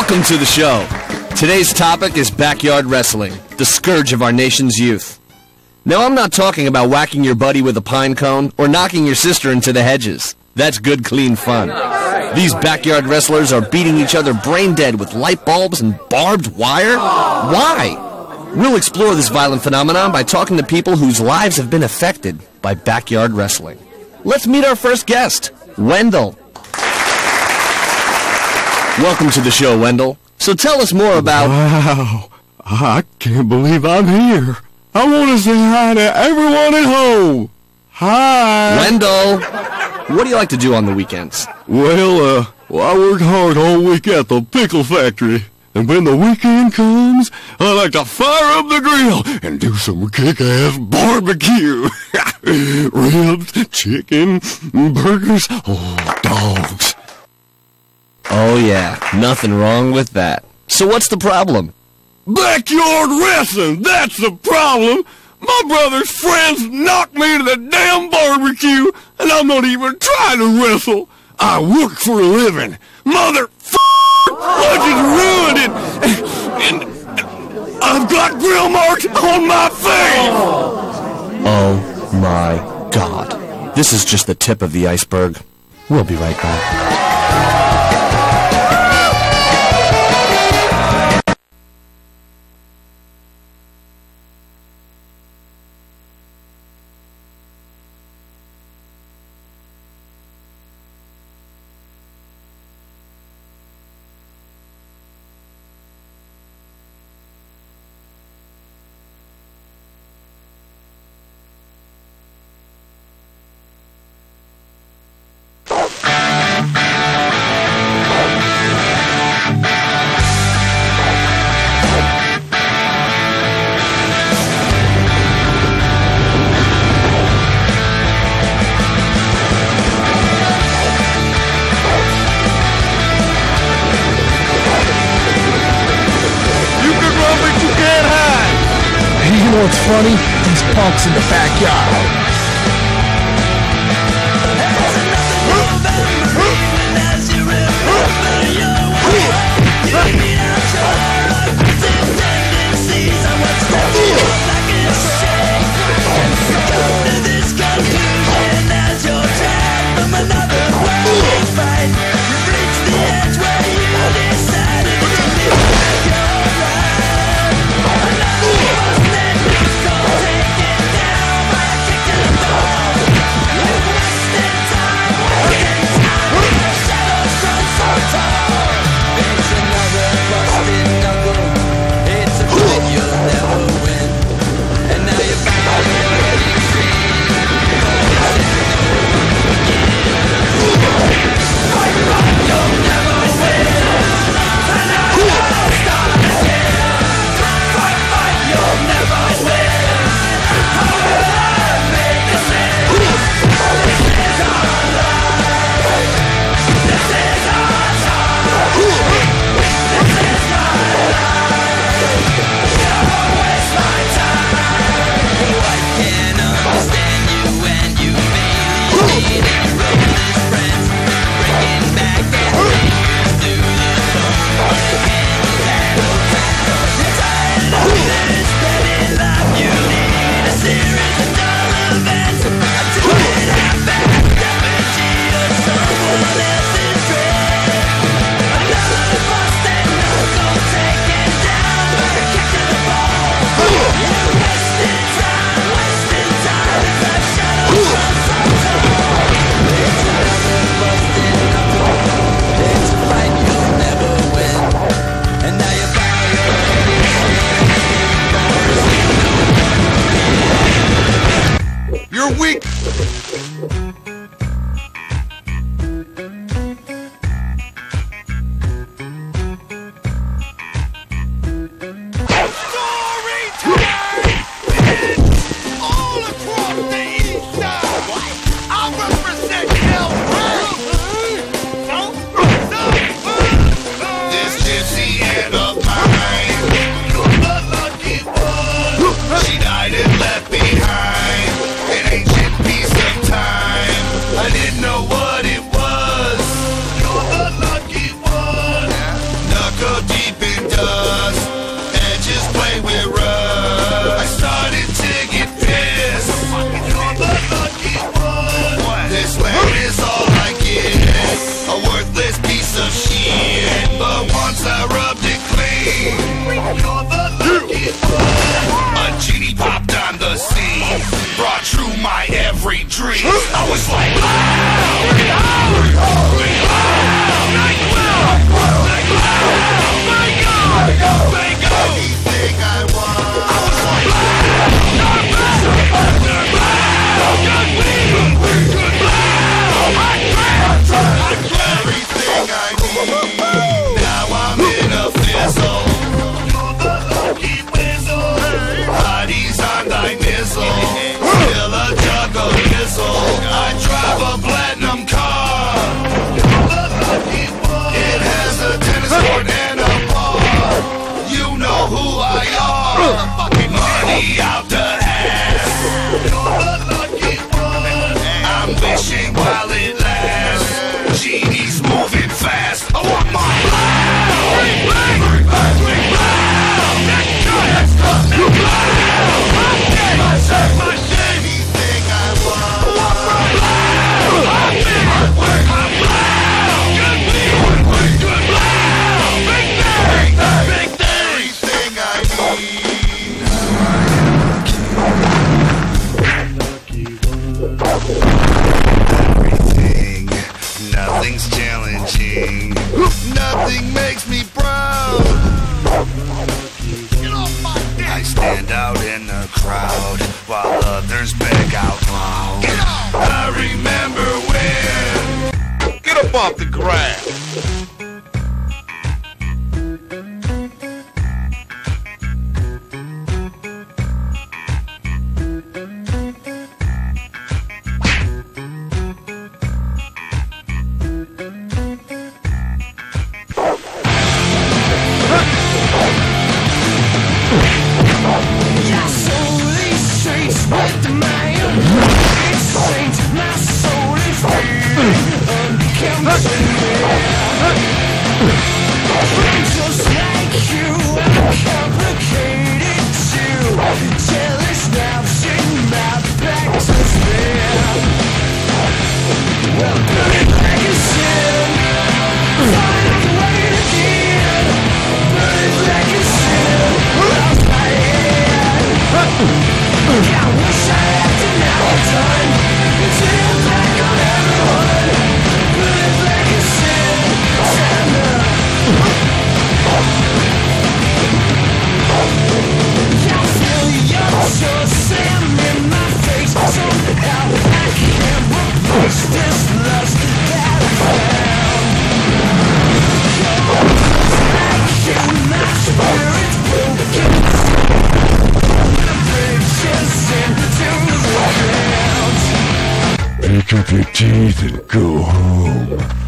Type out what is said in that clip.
Welcome to the show. Today's topic is backyard wrestling, the scourge of our nation's youth. Now, I'm not talking about whacking your buddy with a pine cone or knocking your sister into the hedges. That's good, clean fun. These backyard wrestlers are beating each other brain dead with light bulbs and barbed wire? Why? We'll explore this violent phenomenon by talking to people whose lives have been affected by backyard wrestling. Let's meet our first guest, Wendell. Welcome to the show, Wendell. So tell us more about... Wow, I can't believe I'm here. I want to say hi to everyone at home. Hi. Wendell, what do you like to do on the weekends? Well, I work hard all week at the pickle factory. And when the weekend comes, I like to fire up the grill and do some kick-ass barbecue. Ribs, chicken, burgers, dogs. Oh yeah, nothing wrong with that. So what's the problem? Backyard wrestling, that's the problem. My brother's friends knocked me to the damn barbecue, and I'm not even trying to wrestle. I work for a living. I just ruined it. And I've got grill marks on my face. Oh my God. This is just the tip of the iceberg. We'll be right back. You know what's funny? These punks in the backyard. A genie popped on the scene, brought true my every dream. I was like, anything I want. I was everything I need. Now I'm in a fizzle. Bodies on thy nizzle. Still a jug of nizzle. I drive a platinum car. It has a tennis court and a bar. You know who I are. Money out the ass. I'm wishing while it lasts. Genie's moving fast. I want my anything I everything I need. Everything, nothing's challenging. Nothing makes me proud. I stand out in the crowd while others beg out loud. I remember when. Get up off the ground. Just like you, I'm complicated too. Jealous snaps in my back to spare. Well, put it back in sin. Find a way again. Put it back in sin. Lost my head. I wish I had to now done. Turn back on everyone. Put it back in sin. I feel your sand in my face. Somehow I can't replace this lust that I found. Like you, my spirit's broken. The bridges into the ground. Pick up your teeth and go home.